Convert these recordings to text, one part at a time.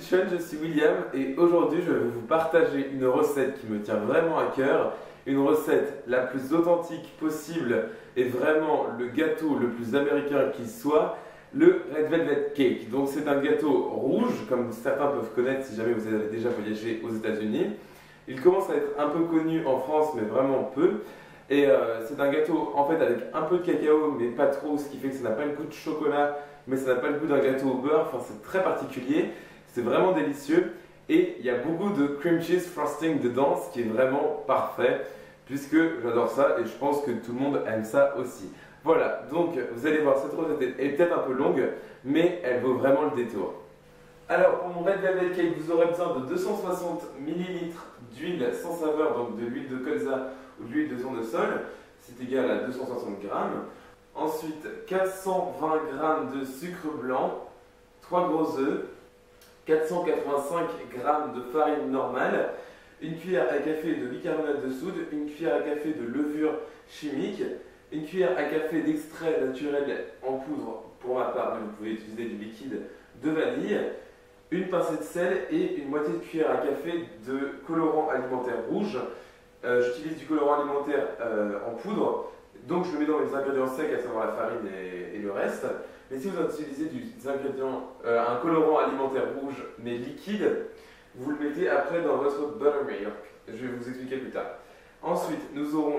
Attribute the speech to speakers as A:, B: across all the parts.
A: Kitchen, je suis William et aujourd'hui je vais vous partager une recette qui me tient vraiment à cœur. Une recette la plus authentique possible et vraiment le gâteau le plus américain qui soit, le Red Velvet Cake. Donc c'est un gâteau rouge comme certains peuvent connaître si jamais vous avez déjà voyagé aux États-Unis. Il commence à être un peu connu en France mais vraiment peu. Et c'est un gâteau en fait avec un peu de cacao mais pas trop, ce qui fait que ça n'a pas le goût de chocolat mais ça n'a pas le goût d'un gâteau au beurre, enfin c'est très particulier, c'est vraiment délicieux et il y a beaucoup de cream cheese frosting dedans, ce qui est vraiment parfait puisque j'adore ça et je pense que tout le monde aime ça aussi. Voilà, donc vous allez voir, cette recette est peut-être un peu longue mais elle vaut vraiment le détour. Alors pour mon Red Velvet Cake, vous aurez besoin de 260 ml d'huile sans saveur, donc de l'huile de colza ou de l'huile de tournesol, c'est égal à 260 g. Ensuite 420 g de sucre blanc, 3 gros œufs, 485 g de farine normale, une cuillère à café de bicarbonate de soude, une cuillère à café de levure chimique, une cuillère à café d'extrait naturel en poudre pour ma part, mais vous pouvez utiliser du liquide de vanille, une pincée de sel et une moitié de cuillère à café de colorant alimentaire rouge. J'utilise du colorant alimentaire en poudre, donc je le mets dans les ingrédients secs, à savoir la farine et le reste. Mais si vous utilisez un colorant alimentaire rouge mais liquide, vous le mettez après dans votre buttermilk. Je vais vous expliquer plus tard. Ensuite, nous aurons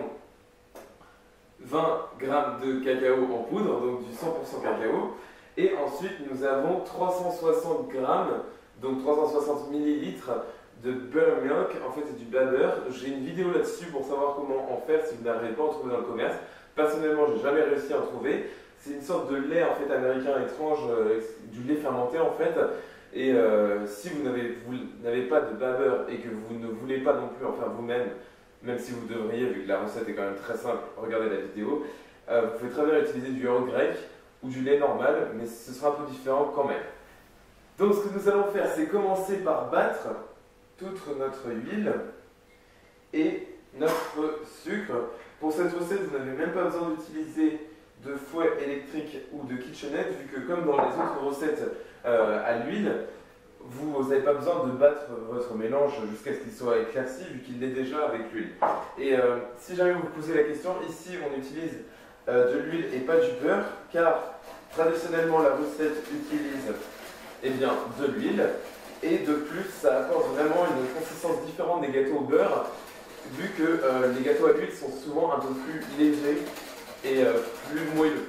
A: 20 g de cacao en poudre, donc du 100% cacao. Et ensuite, nous avons 360 g, donc 360 ml de buttermilk. En fait, c'est du babber. J'ai une vidéo là-dessus pour savoir comment en faire si vous n'arrivez pas à en trouver dans le commerce. Personnellement, j'ai jamais réussi à en trouver. C'est une sorte de lait en fait américain étrange, du lait fermenté en fait. Et si vous n'avez pas de babber et que vous ne voulez pas non plus en faire vous-même, même si vous devriez, vu que la recette est quand même très simple, regardez la vidéo, vous pouvez très bien utiliser du yaourt grec ou du lait normal, mais ce sera un peu différent quand même. Donc ce que nous allons faire, c'est commencer par battre toute notre huile et notre sucre. Pour cette recette, vous n'avez même pas besoin d'utiliser de fouet électrique ou de kitchenette, vu que comme dans les autres recettes à l'huile, vous n'avez pas besoin de battre votre mélange jusqu'à ce qu'il soit éclairci, vu qu'il l'est déjà avec l'huile. Et si jamais vous vous posez la question, ici on utilise de l'huile et pas du beurre, car traditionnellement la recette utilise de l'huile. Et de plus, ça apporte vraiment une consistance différente des gâteaux au beurre, vu que les gâteaux à l'huile sont souvent un peu plus légers et plus moelleux.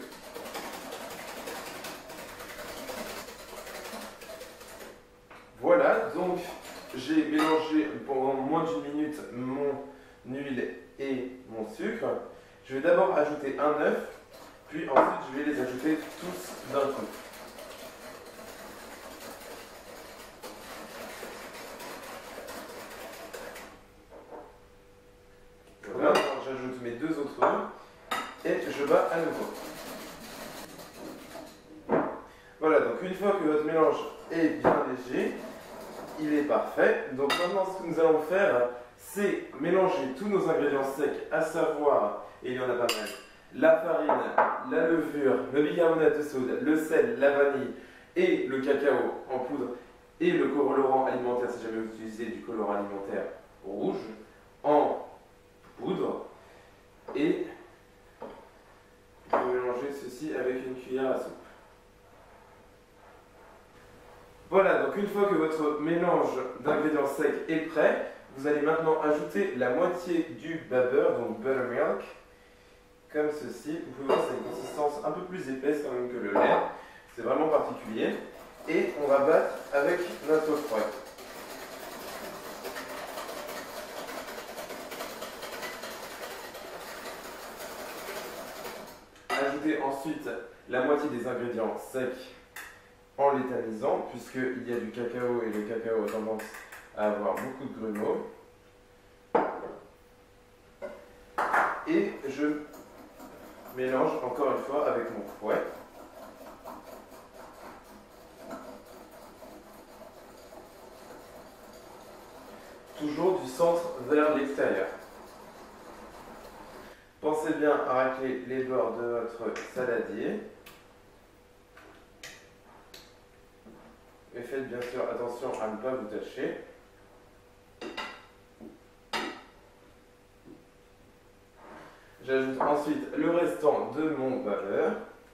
A: Voilà, donc j'ai mélangé pendant moins d'une minute mon huile et mon sucre. Je vais d'abord ajouter un œuf, puis ensuite je vais les ajouter tous d'un coup. Voilà, j'ajoute mes deux autres œufs et je bats à nouveau. Voilà, donc une fois que votre mélange est bien léger, il est parfait. Donc maintenant ce que nous allons faire, c'est mélanger tous nos ingrédients secs, à savoir, et il y en a pas mal, la farine, la levure, le bicarbonate de soude, le sel, la vanille et le cacao en poudre et le colorant alimentaire, si jamais vous utilisez du colorant alimentaire rouge, en poudre. Et vous mélangez ceci avec une cuillère à soupe. Voilà, donc une fois que votre mélange d'ingrédients secs est prêt, vous allez maintenant ajouter la moitié du babber, donc buttermilk, comme ceci. Vous pouvez voir, c'est une consistance un peu plus épaisse quand même que le lait. C'est vraiment particulier. Et on va battre avec notre fouet. Ajoutez ensuite la moitié des ingrédients secs en l'étamisant, puisqu'il y a du cacao et le cacao a tendance à avoir beaucoup de grumeaux. Et je mélange encore une fois avec mon fouet. Toujours du centre vers l'extérieur. Pensez bien à racler les bords de votre saladier. Et faites bien sûr attention à ne pas vous tâcher. J'ajoute ensuite le restant de mon beurre.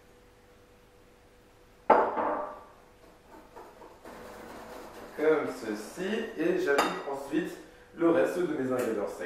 A: Comme ceci, et j'ajoute ensuite le reste de mes ingrédients secs.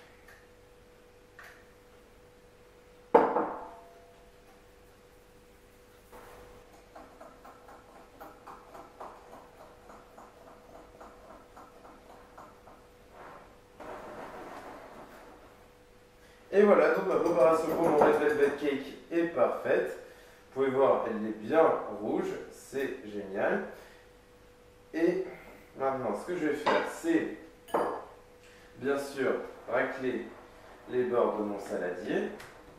A: Et voilà, donc ma préparation pour mon Red Velvet Cake est parfaite. Vous pouvez voir, elle est bien rouge, c'est génial. Et maintenant, ce que je vais faire, c'est bien sûr racler les bords de mon saladier.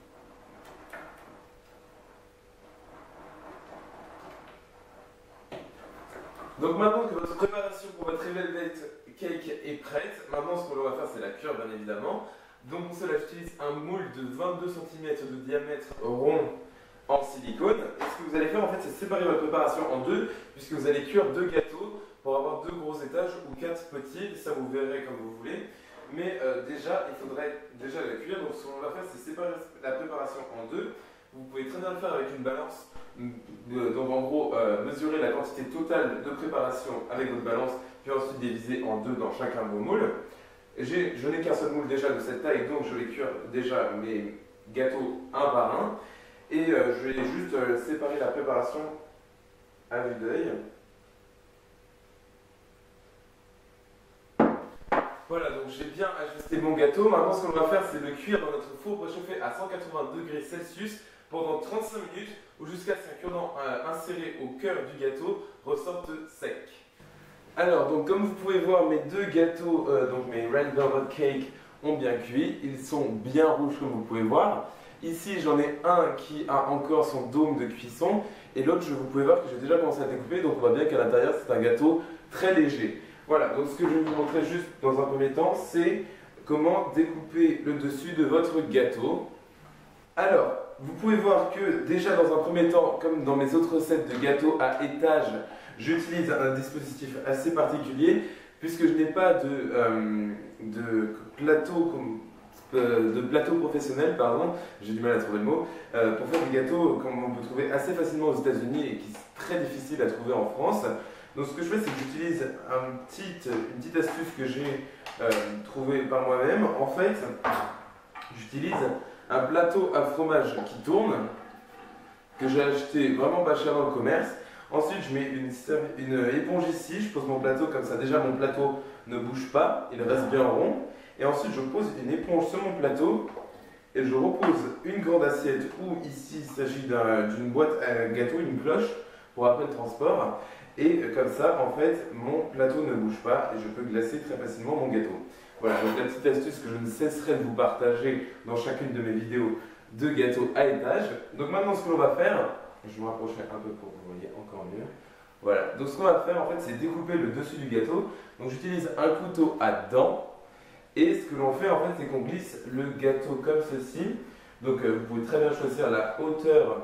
A: Donc maintenant que votre préparation pour votre Red Velvet Cake est prête, maintenant ce que l'on va faire, c'est la cuire bien évidemment. Donc pour cela, j'utilise un moule de 22 cm de diamètre rond en silicone. Et ce que vous allez faire en fait, c'est séparer votre préparation en deux, puisque vous allez cuire deux gâteaux pour avoir deux gros étages ou quatre petits, ça vous verrez comme vous voulez. Mais déjà, il faudrait déjà la cuire. Donc ce qu'on va faire, c'est séparer la préparation en deux. Vous pouvez très bien le faire avec une balance. Donc en gros, mesurer la quantité totale de préparation avec votre balance, puis ensuite diviser en deux dans chacun de vos moules. Je n'ai qu'un seul moule déjà de cette taille, donc je vais cuire déjà mes gâteaux un par un. Et je vais juste séparer la préparation à vue d'œil. Voilà, donc j'ai bien ajusté mon gâteau. Maintenant, ce qu'on va faire, c'est le cuire dans notre four préchauffé à 180 degrés Celsius pendant 35 minutes, ou jusqu'à ce qu'un cure-dent inséré au cœur du gâteau ressorte sec. Alors, donc comme vous pouvez voir, mes deux gâteaux, donc mes Red Velvet Cake, ont bien cuit. Ils sont bien rouges comme vous pouvez voir. Ici, j'en ai un qui a encore son dôme de cuisson, et l'autre, vous pouvez voir que j'ai déjà commencé à découper, donc on voit bien qu'à l'intérieur, c'est un gâteau très léger. Voilà, donc ce que je vais vous montrer juste dans un premier temps, c'est comment découper le dessus de votre gâteau. Alors, vous pouvez voir que déjà dans un premier temps, comme dans mes autres recettes de gâteaux à étage, j'utilise un dispositif assez particulier, puisque je n'ai pas de plateau professionnel, pardon, j'ai du mal à trouver le mot, pour faire des gâteaux comme on peut trouver assez facilement aux États-Unis et qui sont très difficiles à trouver en France. Donc ce que je fais, c'est que j'utilise une petite astuce que j'ai trouvée par moi-même. En fait, j'utilise un plateau à fromage qui tourne, que j'ai acheté vraiment pas cher dans le commerce. Ensuite, je mets une éponge ici, je pose mon plateau comme ça. Déjà, mon plateau ne bouge pas, il reste bien rond. Et ensuite, je pose une éponge sur mon plateau et je repose une grande assiette où ici, il s'agit d'une boîte à gâteau, une cloche pour après le transport. Et comme ça, en fait, mon plateau ne bouge pas et je peux glacer très facilement mon gâteau. Voilà, donc la petite astuce que je ne cesserai de vous partager dans chacune de mes vidéos de gâteaux à étage. Donc maintenant, ce que l'on va faire, je vais me rapprocher un peu pour que vous voyez encore mieux. Voilà, donc ce qu'on va faire, en fait, c'est découper le dessus du gâteau. Donc j'utilise un couteau à dents. Et ce que l'on fait, en fait, c'est qu'on glisse le gâteau comme ceci. Donc vous pouvez très bien choisir la hauteur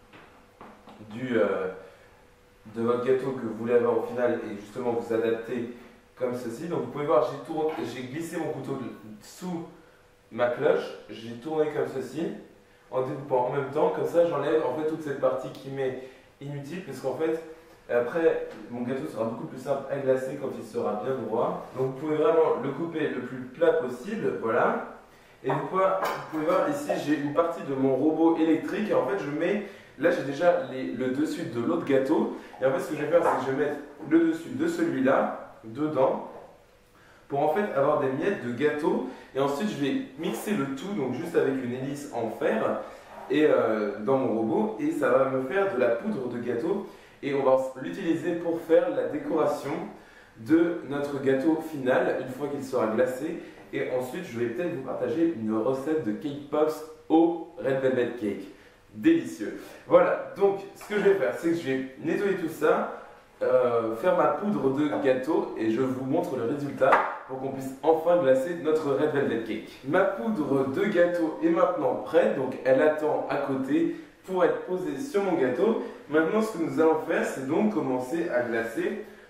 A: de votre gâteau que vous voulez avoir au final et justement vous adapter comme ceci. Donc vous pouvez voir, j'ai glissé mon couteau sous ma cloche, j'ai tourné comme ceci en découpant en même temps, comme ça j'enlève en fait toute cette partie qui m'est inutile, parce qu'en fait après mon gâteau sera beaucoup plus simple à glacer quand il sera bien droit. Donc vous pouvez vraiment le couper le plus plat possible, voilà. Et vous pouvez voir ici j'ai une partie de mon robot électrique et en fait je mets, là j'ai déjà le dessus de l'autre gâteau, et en fait ce que je vais faire, c'est que je vais mettre le dessus de celui-là dedans pour en fait avoir des miettes de gâteau, et ensuite je vais mixer le tout, donc juste avec une hélice en fer et dans mon robot, et ça va me faire de la poudre de gâteau et on va l'utiliser pour faire la décoration de notre gâteau final une fois qu'il sera glacé. Et ensuite je vais peut-être vous partager une recette de cake pops au Red Velvet Cake. Délicieux. Voilà, donc ce que je vais faire, c'est que je vais nettoyer tout ça, faire ma poudre de gâteau et je vous montre le résultat pour qu'on puisse enfin glacer notre Red Velvet Cake. Ma poudre de gâteau est maintenant prête, donc elle attend à côté pour être posée sur mon gâteau. Maintenant, ce que nous allons faire, c'est donc commencer à glacer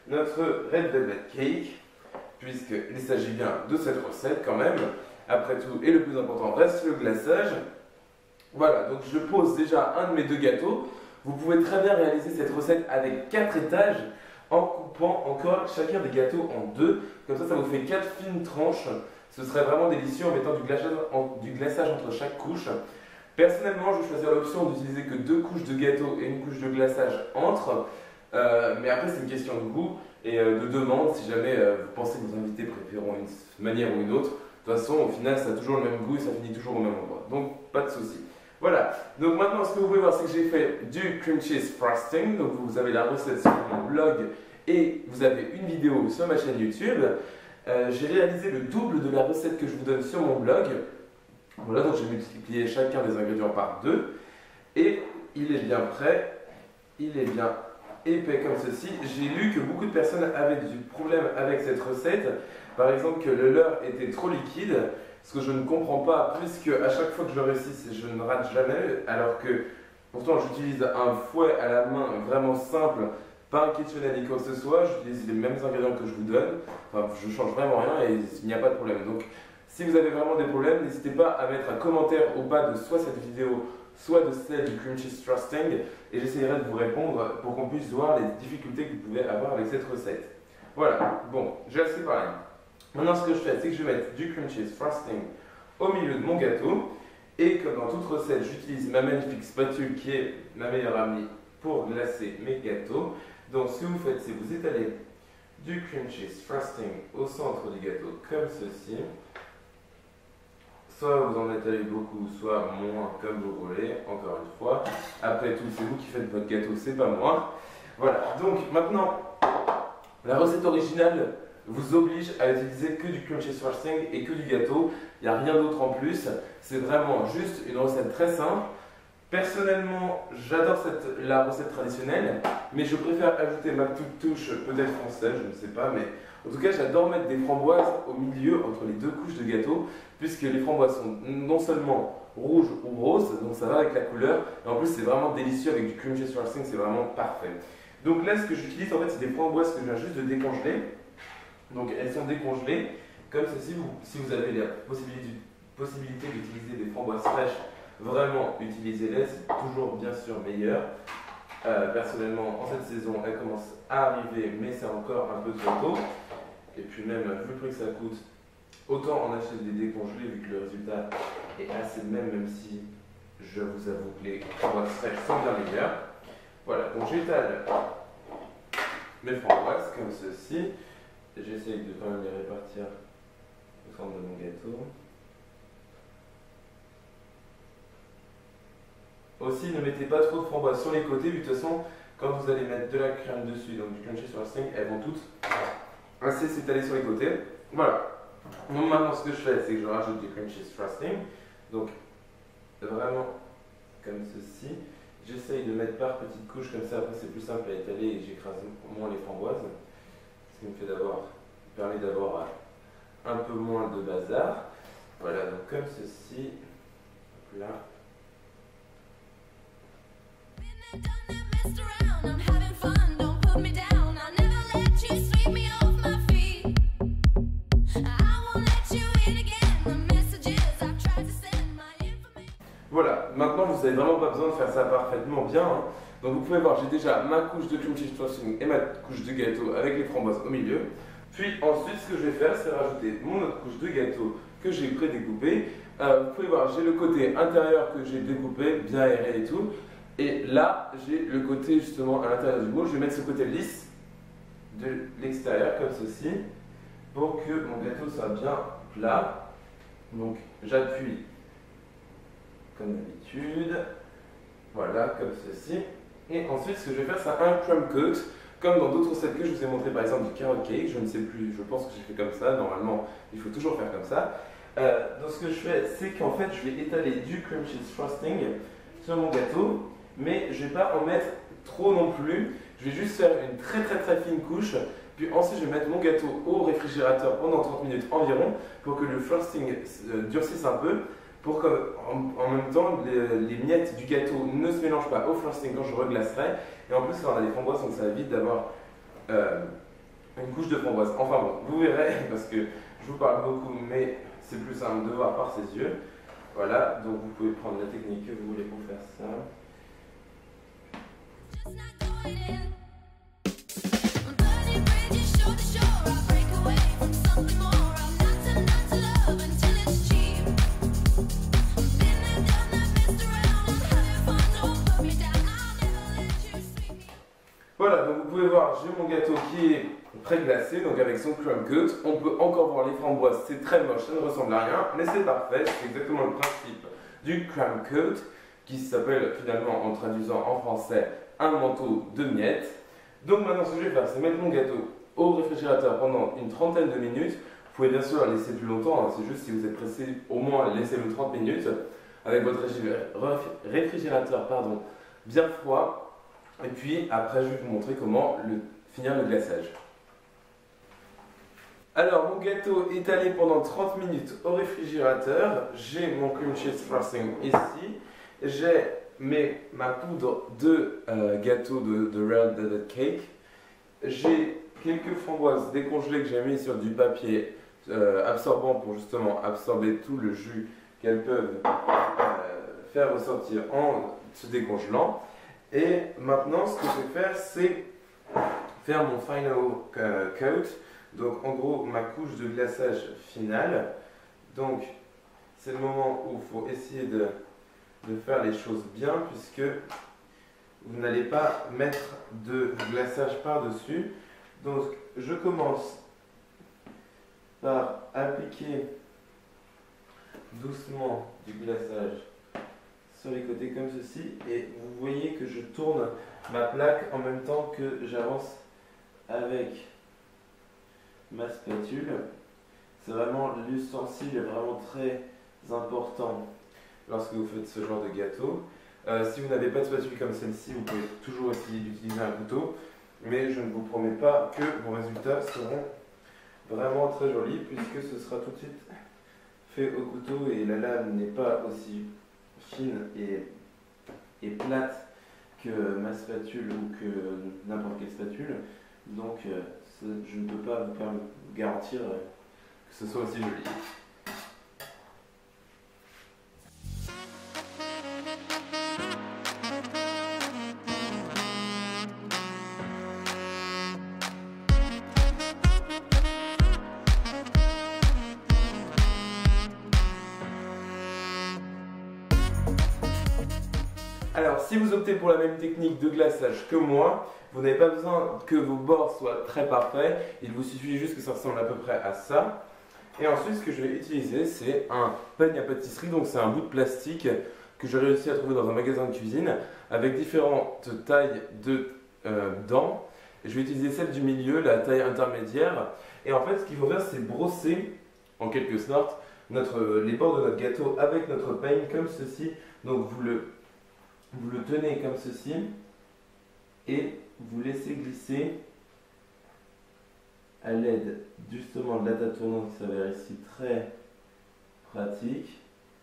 A: notre Red Velvet Cake, puisqu'il s'agit bien de cette recette quand même. Après tout, et le plus important reste le glaçage. Voilà, donc je pose déjà un de mes deux gâteaux. Vous pouvez très bien réaliser cette recette avec 4 étages en coupant encore chacun des gâteaux en deux. Comme ça vous fait 4 fines tranches. Ce serait vraiment délicieux en mettant du glaçage entre chaque couche. Personnellement, je vais choisir l'option d'utiliser que 2 couches de gâteau et une couche de glaçage entre. Mais après, c'est une question de goût et de demande. Si jamais vous pensez que vos invités préféreront une manière ou une autre, de toute façon, au final, ça a toujours le même goût et ça finit toujours au même endroit. Donc, pas de souci. Voilà. Donc maintenant, ce que vous pouvez voir, c'est que j'ai fait du cream cheese frosting. Donc, vous avez la recette sur mon blog et vous avez une vidéo sur ma chaîne YouTube. J'ai réalisé le double de la recette que je vous donne sur mon blog. Voilà, donc j'ai multiplié chacun des ingrédients par 2. Et il est bien prêt. Il est bien épais comme ceci. J'ai lu que beaucoup de personnes avaient du problème avec cette recette. Par exemple, que le leurre était trop liquide. Ce que je ne comprends pas, puisque à chaque fois que je réussis, je ne rate jamais. Alors que pourtant, j'utilise un fouet à la main vraiment simple. Pas un KitchenAid ni quoi que ce soit, j'utilise les mêmes ingrédients que je vous donne. Enfin, je ne change vraiment rien et il n'y a pas de problème. Donc, si vous avez vraiment des problèmes, n'hésitez pas à mettre un commentaire au bas de soit cette vidéo, soit de celle du cream cheese frosting, et j'essaierai de vous répondre pour qu'on puisse voir les difficultés que vous pouvez avoir avec cette recette. Voilà, bon, j'ai assez parlé. Maintenant, ce que je fais, c'est que je vais mettre du cream cheese frosting au milieu de mon gâteau, et comme dans toute recette, j'utilise ma magnifique spatule qui est ma meilleure amie pour glacer mes gâteaux. Donc ce que vous faites, c'est vous étalez du cream cheese frosting au centre du gâteau comme ceci. Soit vous en étalez beaucoup, soit moins comme vous voulez, encore une fois. Après tout, c'est vous qui faites votre gâteau, c'est pas moi. Voilà, donc maintenant, la recette originale vous oblige à utiliser que du cream cheese frosting et que du gâteau. Il n'y a rien d'autre en plus. C'est vraiment juste une recette très simple. Personnellement, j'adore la recette traditionnelle, mais je préfère ajouter ma petite touche, peut-être française, je ne sais pas, mais en tout cas, j'adore mettre des framboises au milieu, entre les 2 couches de gâteau, puisque les framboises sont non seulement rouges ou roses, donc ça va avec la couleur, et en plus, c'est vraiment délicieux avec du cream cheese frosting, c'est vraiment parfait. Donc là, ce que j'utilise, en fait, c'est des framboises que je viens juste de décongeler. Donc elles sont décongelées, comme ceci, si vous avez la possibilité d'utiliser des framboises fraîches, vraiment, utilisez-les, c'est toujours bien sûr meilleur. Personnellement, en cette saison, elle commence à arriver, mais c'est encore un peu trop tôt. Et puis même, vu le prix que ça coûte, autant en acheter des décongelés, vu que le résultat est assez le même, même si je vous avoue que les framboises fraîches sont bien meilleures. Voilà, donc j'étale mes framboises comme ceci. J'essaye de quand même les répartir au centre de mon gâteau. Aussi, ne mettez pas trop de framboises sur les côtés, de toute façon, quand vous allez mettre de la crème dessus, donc du cream cheese frosting, elles vont toutes assez s'étaler sur les côtés. Voilà. Donc maintenant, ce que je fais, c'est que je rajoute du cream cheese frosting. Donc, vraiment comme ceci. J'essaye de mettre par petites couches, comme ça, après c'est plus simple à étaler et j'écrase moins les framboises. Ce qui me permet d'avoir un peu moins de bazar. Voilà, donc comme ceci. Hop là. Voilà, maintenant vous n'avez vraiment pas besoin de faire ça parfaitement bien. Hein. Donc vous pouvez voir, j'ai déjà ma couche de cream cheese frosting et ma couche de gâteau avec les framboises au milieu. Puis ensuite, ce que je vais faire, c'est rajouter mon autre couche de gâteau que j'ai pré-découpé. Vous pouvez voir, j'ai le côté intérieur que j'ai découpé, bien aéré et tout. Et là, j'ai le côté justement à l'intérieur du moule. Je vais mettre ce côté lisse de l'extérieur comme ceci pour que mon gâteau soit bien plat. Donc j'appuie comme d'habitude. Voilà, comme ceci. Et ensuite, ce que je vais faire, c'est un crumb coat. Comme dans d'autres recettes que je vous ai montré, par exemple du carrot cake, je ne sais plus, je pense que j'ai fait comme ça. Normalement, il faut toujours faire comme ça. Donc ce que je fais, c'est qu'en fait, je vais étaler du cream cheese frosting sur mon gâteau. Mais je ne vais pas en mettre trop non plus. Je vais juste faire une très fine couche. Puis ensuite, je vais mettre mon gâteau au réfrigérateur pendant 30 minutes environ pour que le frosting durcisse un peu. Pour qu'en même temps, les miettes du gâteau ne se mélangent pas au frosting quand je reglacerai. Et en plus, là, on a des framboises, donc ça évite d'avoir une couche de framboise. Enfin bon, vous verrez, parce que je vous parle beaucoup, mais c'est plus simple de voir par ses yeux. Voilà, donc vous pouvez prendre la technique que vous voulez pour faire ça. Voilà, donc vous pouvez voir, j'ai mon gâteau qui est pré-glacé, donc avec son crumb coat. On peut encore voir les framboises, c'est très moche, ça ne ressemble à rien, mais c'est parfait, c'est exactement le principe du crumb coat, qui s'appelle finalement, en traduisant en français, un manteau de miettes. Donc maintenant, ce que je vais faire, c'est mettre mon gâteau au réfrigérateur pendant une trentaine de minutes. Vous pouvez bien sûr le laisser plus longtemps, hein, c'est juste si vous êtes pressé, au moins laissez-le 30 minutes, avec votre réfrigérateur bien froid. Et puis après, je vais vous montrer comment finir le glaçage. Alors, mon gâteau est allé pendant 30 minutes au réfrigérateur. J'ai mon cream cheese frosting ici. J'ai ma poudre de gâteau de Red Velvet Cake. J'ai quelques framboises décongelées que j'ai mis sur du papier absorbant pour justement absorber tout le jus qu'elles peuvent faire ressortir en se décongelant. Et maintenant, ce que je vais faire, c'est faire mon final coat. Donc, en gros, ma couche de glaçage finale. Donc, c'est le moment où il faut essayer de faire les choses bien, puisque vous n'allez pas mettre de glaçage par-dessus. Donc, je commence par appliquer doucement du glaçage sur les côtés comme ceci, et vous voyez que je tourne ma plaque en même temps que j'avance avec ma spatule. C'est vraiment l'ustensile est vraiment très important lorsque vous faites ce genre de gâteau. Si vous n'avez pas de spatule comme celle-ci, vous pouvez toujours essayer d'utiliser un couteau, mais je ne vous promets pas que vos résultats seront vraiment très jolis, puisque ce sera tout de suite fait au couteau et la lame n'est pas aussi fine et plate que ma spatule ou que n'importe quelle spatule. Donc je ne peux pas vous garantir que ce soit aussi joli. Alors, si vous optez pour la même technique de glaçage que moi, vous n'avez pas besoin que vos bords soient très parfaits. Il vous suffit juste que ça ressemble à peu près à ça. Et ensuite, ce que je vais utiliser, c'est un peigne à pâtisserie. Donc, c'est un bout de plastique que j'ai réussi à trouver dans un magasin de cuisine avec différentes tailles de dents. Et je vais utiliser celle du milieu, la taille intermédiaire. Et en fait, ce qu'il faut faire, c'est brosser, en quelque sorte, les bords de notre gâteau avec notre peigne comme ceci. Donc, vous le tenez comme ceci et vous laissez glisser à l'aide justement de la table tournante qui s'avère ici très pratique,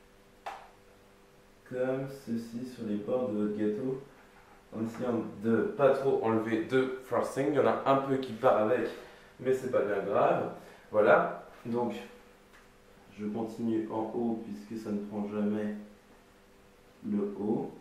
A: comme ceci sur les bords de votre gâteau, en essayant de pas trop enlever de frosting. Il y en a un peu qui part avec, mais c'est pas bien grave. Voilà, donc je continue en haut puisque ça ne prend jamais le haut.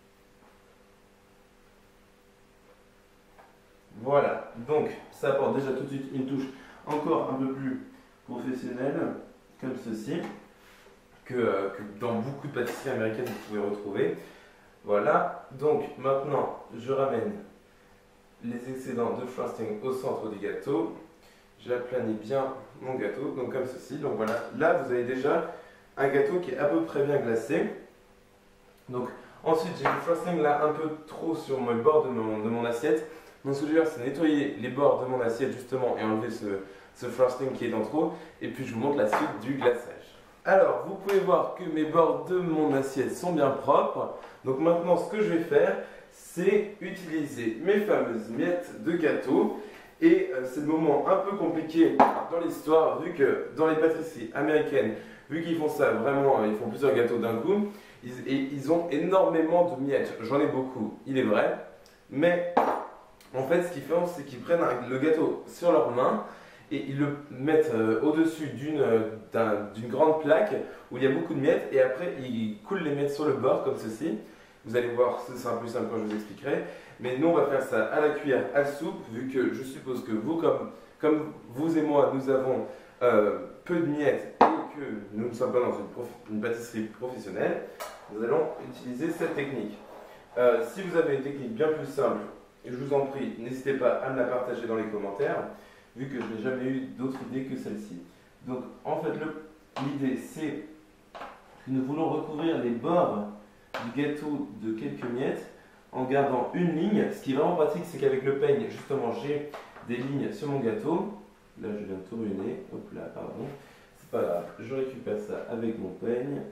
A: Voilà, donc ça apporte déjà tout de suite une touche encore un peu plus professionnelle, comme ceci, que dans beaucoup de pâtisseries américaines vous pouvez retrouver. Voilà, donc maintenant je ramène les excédents de frosting au centre du gâteau. J'aplanis bien mon gâteau, donc comme ceci. Donc voilà, là vous avez déjà un gâteau qui est à peu près bien glacé. Donc ensuite j'ai du frosting là un peu trop sur le bord de mon assiette. Donc ce que je vais faire, c'est nettoyer les bords de mon assiette justement et enlever ce frosting qui est en trop. Et puis je vous montre la suite du glaçage. Alors, vous pouvez voir que mes bords de mon assiette sont bien propres. Donc maintenant, ce que je vais faire, c'est utiliser mes fameuses miettes de gâteau. Et c'est le moment un peu compliqué dans l'histoire, vu que dans les pâtisseries américaines, vu qu'ils font ça vraiment, ils font plusieurs gâteaux d'un coup, ils ont énormément de miettes. J'en ai beaucoup, il est vrai. Mais En fait, ce qu'ils font, c'est qu'ils prennent le gâteau sur leurs mains et ils le mettent au-dessus d'une grande plaque où il y a beaucoup de miettes et après ils coulent les miettes sur le bord comme ceci. Vous allez voir, ce sera plus simple quand je vous expliquerai. Mais nous, on va faire ça à la cuillère à soupe, vu que je suppose que vous, comme vous et moi, nous avons peu de miettes et que nous ne sommes pas dans une pâtisserie professionnelle, nous allons utiliser cette technique. Si vous avez une technique bien plus simple, je vous en prie, n'hésitez pas à me la partager dans les commentaires, vu que je n'ai jamais eu d'autre idée que celle-ci. Donc, en fait, l'idée, c'est que nous voulons recouvrir les bords du gâteau de quelques miettes en gardant une ligne. Ce qui est vraiment pratique, c'est qu'avec le peigne, justement, j'ai des lignes sur mon gâteau. Là, je viens de tout ruiner. Hop là, pardon. C'est pas grave, je récupère ça avec mon peigne.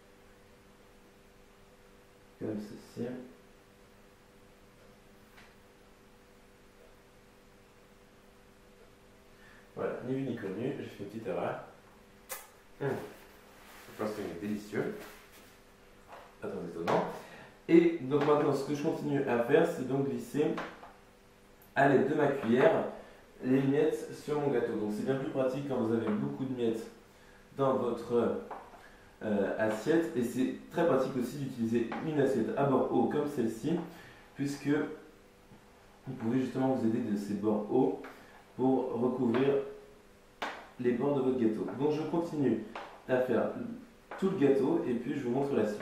A: Comme ceci. Voilà, ni vu ni connu, j'ai fait une petite erreur. Je pense qu'il est délicieux. Pas très étonnant. Et donc maintenant, ce que je continue à faire, c'est donc glisser à l'aide de ma cuillère les miettes sur mon gâteau. Donc c'est bien plus pratique quand vous avez beaucoup de miettes dans votre assiette. Et c'est très pratique aussi d'utiliser une assiette à bord haut comme celle-ci, puisque vous pouvez justement vous aider de ces bords hauts pour recouvrir les bords de votre gâteau. Donc je continue à faire tout le gâteau et puis je vous montre la suite.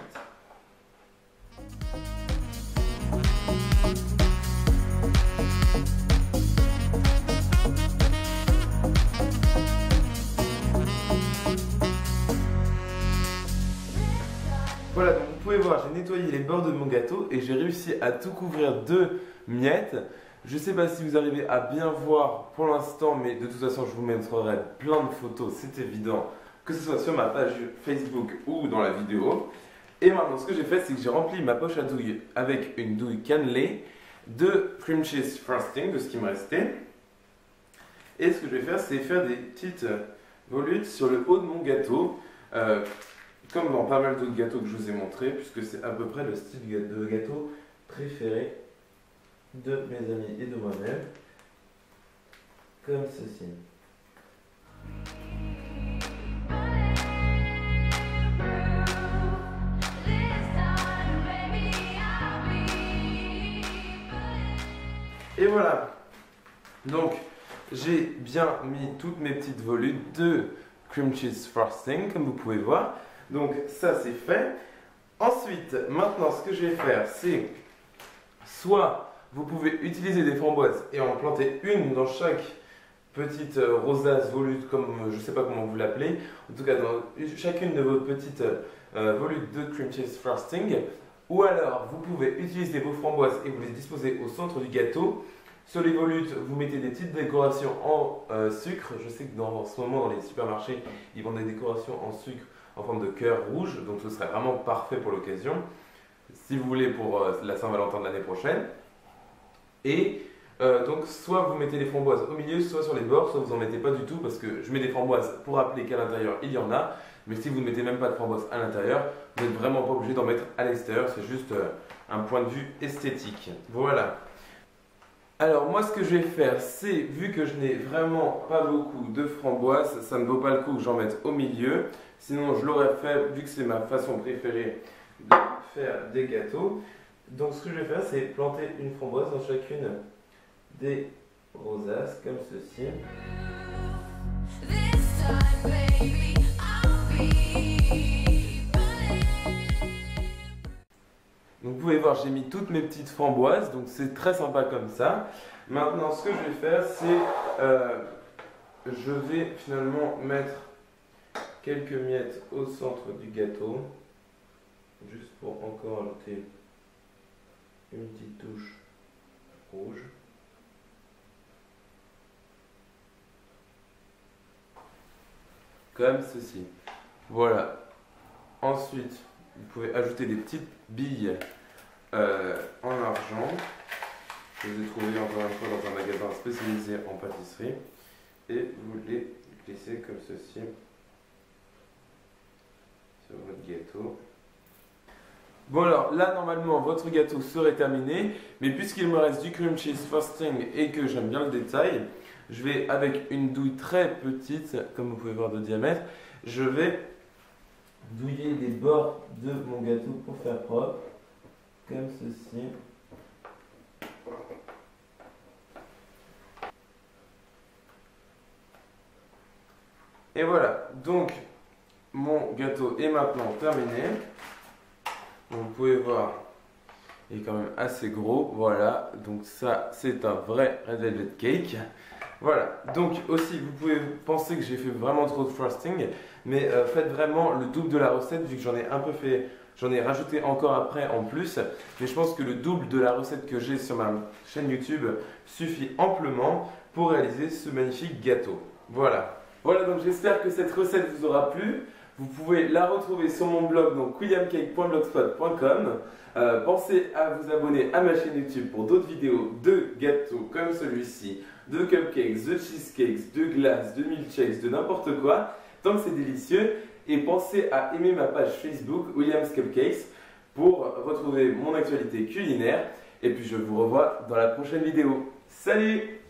A: Voilà, donc vous pouvez voir, j'ai nettoyé les bords de mon gâteau et j'ai réussi à tout couvrir de miettes. Je ne sais pas si vous arrivez à bien voir pour l'instant, mais de toute façon, je vous mettrai plein de photos, c'est évident, que ce soit sur ma page Facebook ou dans la vidéo. Et maintenant, ce que j'ai fait, c'est que j'ai rempli ma poche à douille avec une douille cannelée de cream cheese frosting, de ce qui me restait. Et ce que je vais faire, c'est faire des petites volutes sur le haut de mon gâteau, comme dans pas mal d'autres gâteaux que je vous ai montrés, puisque c'est à peu près le style de gâteau préféré de mes amis et de moi-même, comme ceci. Et voilà, donc j'ai bien mis toutes mes petites volutes de cream cheese frosting, comme vous pouvez voir. Donc ça c'est fait. Ensuite, maintenant ce que je vais faire, c'est soit vous pouvez utiliser des framboises et en planter une dans chaque petite rosace volute, comme je ne sais pas comment vous l'appelez, en tout cas dans chacune de vos petites volutes de cream cheese frosting. Ou alors, vous pouvez utiliser vos framboises et vous les disposer au centre du gâteau. Sur les volutes, vous mettez des petites décorations en sucre. Je sais que en ce moment, dans les supermarchés, ils vendent des décorations en sucre en forme de cœur rouge. Donc, ce serait vraiment parfait pour l'occasion. Si vous voulez pour la Saint-Valentin de l'année prochaine. Et donc, soit vous mettez les framboises au milieu, soit sur les bords, soit vous n'en mettez pas du tout. Parce que je mets des framboises pour rappeler qu'à l'intérieur, il y en a. Mais si vous ne mettez même pas de framboises à l'intérieur, vous n'êtes vraiment pas obligé d'en mettre à l'extérieur. C'est juste un point de vue esthétique. Voilà. Alors moi ce que je vais faire, c'est, vu que je n'ai vraiment pas beaucoup de framboises, ça ne vaut pas le coup que j'en mette au milieu. Sinon je l'aurais fait, vu que c'est ma façon préférée de faire des gâteaux. Donc ce que je vais faire, c'est planter une framboise dans chacune des rosaces, comme ceci. Donc vous pouvez voir, j'ai mis toutes mes petites framboises, donc c'est très sympa comme ça. Maintenant, ce que je vais faire, c'est je vais finalement mettre quelques miettes au centre du gâteau, juste pour encore ajouter une petite touche rouge. Comme ceci. Voilà. Ensuite, vous pouvez ajouter des petites billes en argent. Je les ai trouvées encore une fois dans un magasin spécialisé en pâtisserie. Et vous les glissez comme ceci sur votre gâteau. Bon alors là normalement votre gâteau serait terminé, mais puisqu'il me reste du cream cheese frosting et que j'aime bien le détail, je vais avec une douille très petite, comme vous pouvez voir de diamètre, je vais douiller les bords de mon gâteau pour faire propre, comme ceci. Et voilà, donc mon gâteau est maintenant terminé. Vous pouvez voir, il est quand même assez gros. Voilà, donc ça c'est un vrai Red Velvet Cake. Voilà, donc aussi vous pouvez penser que j'ai fait vraiment trop de frosting, mais faites vraiment le double de la recette vu que j'en ai un peu fait, j'en ai rajouté encore après en plus, mais je pense que le double de la recette que j'ai sur ma chaîne YouTube suffit amplement pour réaliser ce magnifique gâteau. Voilà. Voilà, donc j'espère que cette recette vous aura plu. Vous pouvez la retrouver sur mon blog, donc williamcake.blogspot.com. Pensez à vous abonner à ma chaîne YouTube pour d'autres vidéos de gâteaux comme celui-ci, de cupcakes, de cheesecakes, de glaces, de milkshakes, de n'importe quoi, tant que c'est délicieux. Et pensez à aimer ma page Facebook, William's Cupcakes, pour retrouver mon actualité culinaire. Et puis je vous revois dans la prochaine vidéo. Salut!